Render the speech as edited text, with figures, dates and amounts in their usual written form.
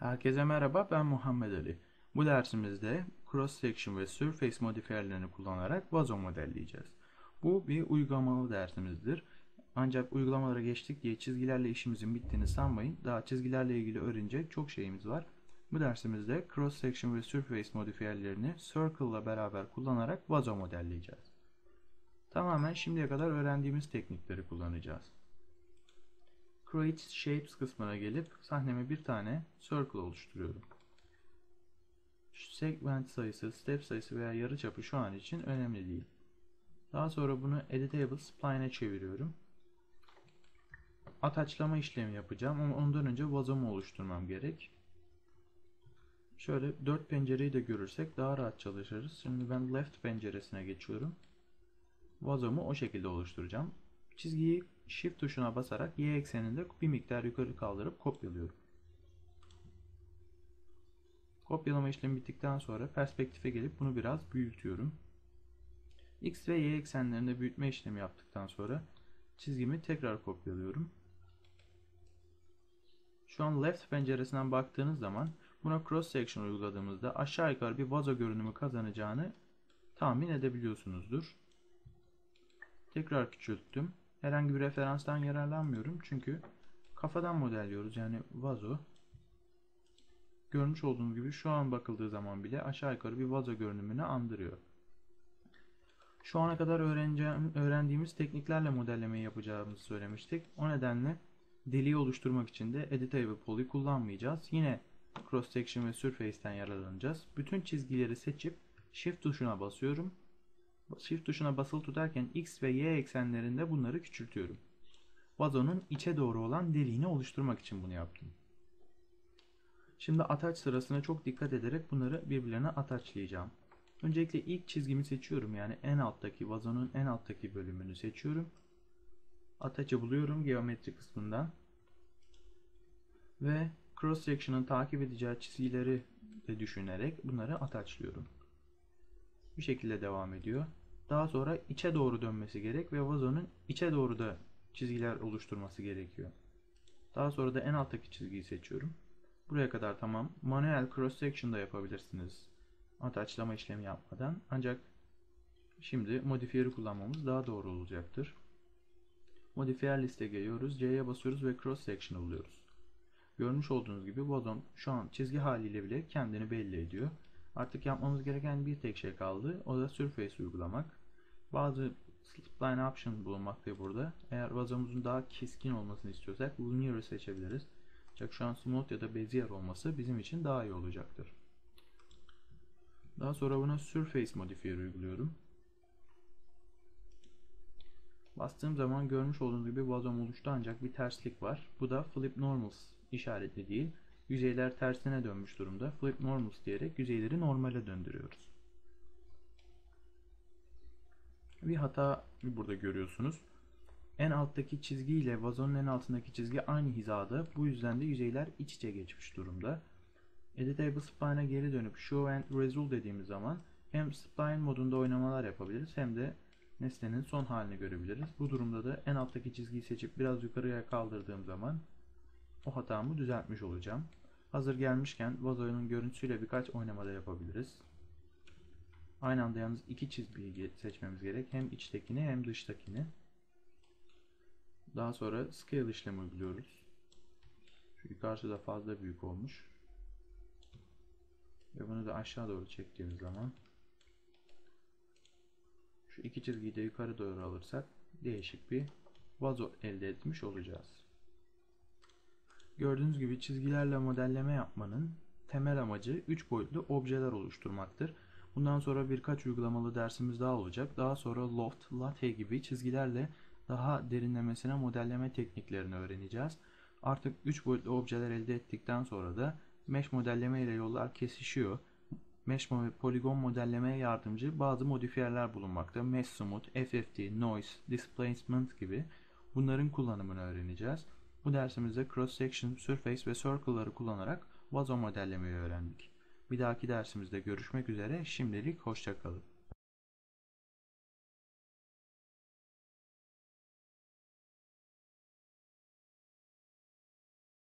Herkese merhaba, ben Muhammed Ali. Bu dersimizde Cross Section ve Surface modifiyerlerini kullanarak vazo modelleyeceğiz. Bu bir uygulamalı dersimizdir. Ancak uygulamalara geçtik diye çizgilerle işimizin bittiğini sanmayın. Daha çizgilerle ilgili öğrenecek çok şeyimiz var. Bu dersimizde Cross Section ve Surface modifiyerlerini Circle ile beraber kullanarak vazo modelleyeceğiz. Tamamen şimdiye kadar öğrendiğimiz teknikleri kullanacağız. Create Shapes kısmına gelip sahneme bir tane circle oluşturuyorum. Segment sayısı, step sayısı veya yarıçapı şu an için önemli değil. Daha sonra bunu Editable Spline'e çeviriyorum. Ataçlama işlemi yapacağım ama ondan önce vazomu oluşturmam gerek. Şöyle 4 pencereyi de görürsek daha rahat çalışırız. Şimdi ben left penceresine geçiyorum. Vazomu o şekilde oluşturacağım. Çizgiyi Shift tuşuna basarak Y ekseninde bir miktar yukarı kaldırıp kopyalıyorum. Kopyalama işlemi bittikten sonra perspektife gelip bunu biraz büyütüyorum. X ve Y eksenlerinde büyütme işlemi yaptıktan sonra çizgimi tekrar kopyalıyorum. Şu an left penceresinden baktığınız zaman buna cross section uyguladığımızda aşağı yukarı bir vazo görünümü kazanacağını tahmin edebiliyorsunuzdur. Tekrar küçülttüm. Herhangi bir referanstan yararlanmıyorum çünkü kafadan modelliyoruz, yani vazo. Görmüş olduğunuz gibi şu an bakıldığı zaman bile aşağı yukarı bir vazo görünümünü andırıyor. Şu ana kadar öğrendiğimiz tekniklerle modellemeyi yapacağımızı söylemiştik. O nedenle deliği oluşturmak için de Editable Poly kullanmayacağız. Yine Cross Section ve Surface'ten yararlanacağız. Bütün çizgileri seçip Shift tuşuna basıyorum. Shift tuşuna basılı tutarken X ve Y eksenlerinde bunları küçültüyorum. Vazonun içe doğru olan deliğini oluşturmak için bunu yaptım. Şimdi ataç sırasına çok dikkat ederek bunları birbirlerine ataçlayacağım. Öncelikle ilk çizgimi seçiyorum, yani en alttaki vazonun en alttaki bölümünü seçiyorum. Ataç'ı buluyorum geometri kısmından. Ve cross section'ın takip edeceği çizgileri de düşünerek bunları ataçlıyorum. Bu şekilde devam ediyor. Daha sonra içe doğru dönmesi gerek ve vazonun içe doğru da çizgiler oluşturması gerekiyor. Daha sonra da en alttaki çizgiyi seçiyorum. Buraya kadar tamam. Manuel cross section da yapabilirsiniz ataçlama işlemi yapmadan. Ancak şimdi modifiyeri kullanmamız daha doğru olacaktır. Modifiyer liste geliyoruz. C'ye basıyoruz ve cross section buluyoruz. Görmüş olduğunuz gibi vazon şu an çizgi haliyle bile kendini belli ediyor. Artık yapmamız gereken bir tek şey kaldı. O da surface uygulamak. Bazı spline option bulunmakta burada. Eğer vazomuzun daha keskin olmasını istiyorsak linear'ı seçebiliriz. Ancak şu an smooth ya da bezier olması bizim için daha iyi olacaktır. Daha sonra buna surface modifiyeri uyguluyorum. Bastığım zaman görmüş olduğunuz gibi vazom oluştu, ancak bir terslik var. Bu da flip normals işaretli değil. Yüzeyler tersine dönmüş durumda. Flip normals diyerek yüzeyleri normale döndürüyoruz. Bir hata burada görüyorsunuz. En alttaki çizgi ile vazonun en altındaki çizgi aynı hizada. Bu yüzden de yüzeyler iç içe geçmiş durumda. Editable Spline'a geri dönüp Show and Result dediğimiz zaman hem Spline modunda oynamalar yapabiliriz hem de nesnenin son halini görebiliriz. Bu durumda da en alttaki çizgiyi seçip biraz yukarıya kaldırdığım zaman o hatamı düzeltmiş olacağım. Hazır gelmişken vazonun görüntüsüyle birkaç oynamada yapabiliriz. Aynı anda yalnız iki çizgiyi seçmemiz gerek. Hem içtekini hem dıştakini. Daha sonra Scale işlemi uyguluyoruz. Şu yukarısı da fazla büyük olmuş. Ve bunu da aşağı doğru çektiğimiz zaman şu iki çizgiyi de yukarı doğru alırsak değişik bir vazo elde etmiş olacağız. Gördüğünüz gibi çizgilerle modelleme yapmanın temel amacı 3 boyutlu objeler oluşturmaktır. Bundan sonra birkaç uygulamalı dersimiz daha olacak. Daha sonra loft, latte gibi çizgilerle daha derinlemesine modelleme tekniklerini öğreneceğiz. Artık 3 boyutlu objeler elde ettikten sonra da mesh modelleme ile yollar kesişiyor. Mesh ve poligon modellemeye yardımcı bazı modifiyerler bulunmakta. Mesh Smooth, FFT, Noise, Displacement gibi bunların kullanımını öğreneceğiz. Bu dersimizde Cross Section, Surface ve Circle'ları kullanarak vazo modellemeyi öğrendik. Bir dahaki dersimizde görüşmek üzere. Şimdilik hoşça kalın.